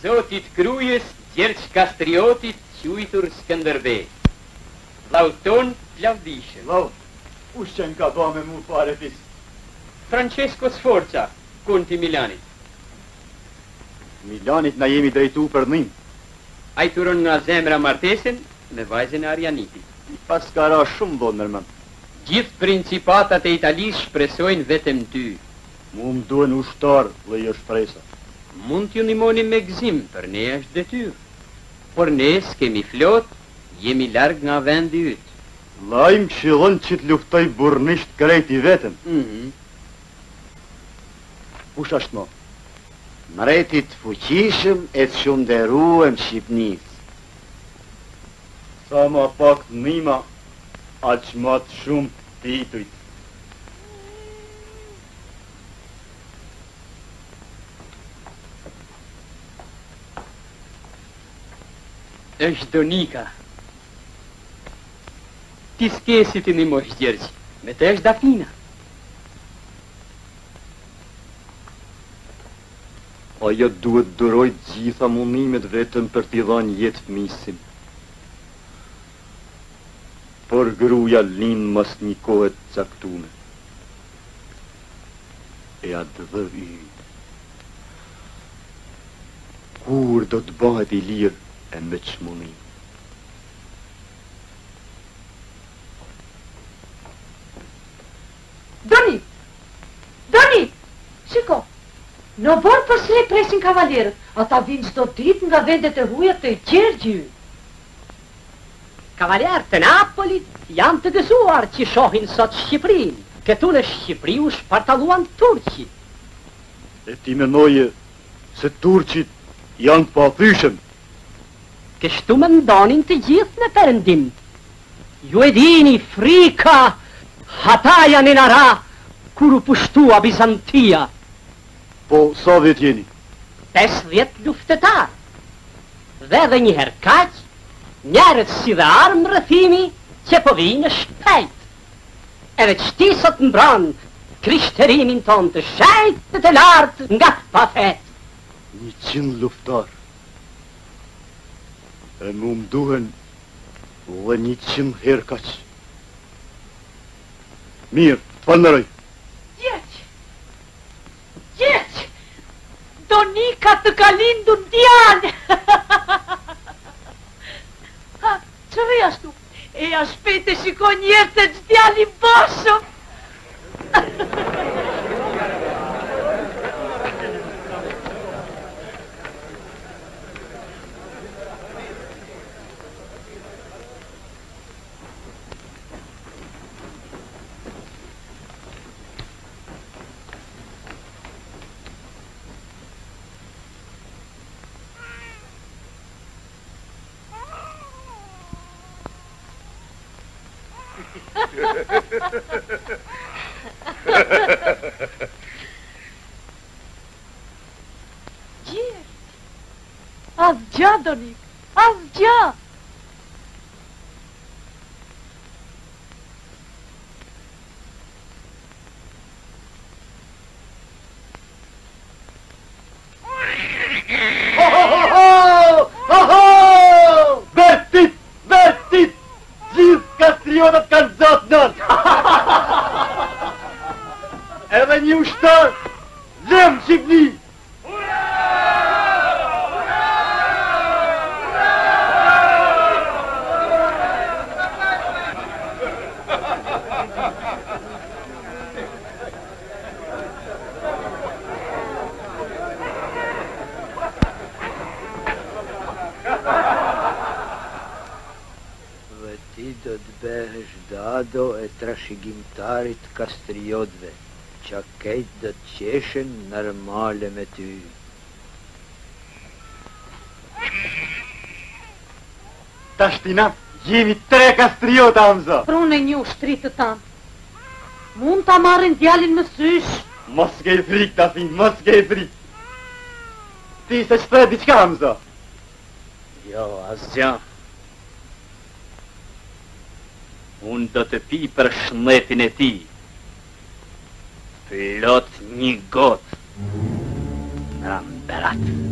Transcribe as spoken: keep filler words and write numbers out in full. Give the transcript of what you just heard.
Zotit krujës, gjerç kastriotit, quajtur Skënderbej. Vllauton t'lavdishëm. Vlau, kush që n'ka ba me mu fare fis? Francesco Sforza, konti Milanit. Milanit na jemi drejtu për njëm. Ai turon nga zemra martesën me vajzën e Arianitit. I pas ka ra shumë vonë nërmën. Gjithë principatat e Italisë shpresojnë vetëm ty. Mu më duen ushtar dhe jo shpresa. Mund t'ju ndihmoni me gzim, për ne është detyrë. Por ne s'kemi flot, jemi larg nga vendi yt. Lajm këshillon që t'luftoj burnisht krejt i vetëm. Mhm. Kush ashtë mo? Mretit fuqishëm e të shumë deruem Shqipnis. Sa ma pak nima, aq ma të shumë titujt. është Donika. Ti s'kesi ti një mosh gjerqë, me të është Dafina. Ajo duhet duroj gjitha munimet vetëm për t'i dhanë jetë fmisim. Por gruja linë mas një kohet caktume. E atë dhe i. Kur do të bëhet i lirë e me qmunim. Doni! Doni! Shiko! Në borë përse e presin kavalierët, ata vinë çdo ditë nga vendet e huja të Gjergji. Kavalierët të Napolit janë të gëzuar që shohin sot Shqipërinë. Këtu në Shqipëri u shpartalluan turqi. E ti menoje se turqit janë të pafyshëm. Kështu me ndonin të gjithë në Perëndim. Ju e dini, frika, ata janë në ra, kur u pushtua Bizantia. Po, sa vjet jeni? pesëdhjetë luftetar. Dhe edhe një herë kaq, njerët si dhe armë rrëthimi që po vinë shpejt. Edhe qëti sot mbron krishterimin ton të shajt dhe të lartë nga pafet. Një qind luftar. E mu më duhen dhe një qind herë kaq. Mirë, të falënderoj. Gjergj! Gjergj! Donika të ka lindur djalë! Ha, çfarë ashtu? E ja shpejt e shikoj njerë të djali bashëm! Gjergj! Asgjë, Donik! Asgjë! Vertit! Vertit! Gjithë kastriotat kanë zotë nënë! Edhe një ushtar, lem Shqipni! Dhe ti do të behesh dado e trashëgimtarit kastriotëve, që kejt do të qeshen normale me ty. Tashtina, jemi tre kastriota, Hamza. Prune një ushtri të tanë. Mund ta marrin djalin më sysh. Mos ke frik, Tafin, mos ke frik. Ti se shpre diqka, Hamza? Jo, asgjë. Unë do të pi për shnetin e ti. Plot një gotë në berat.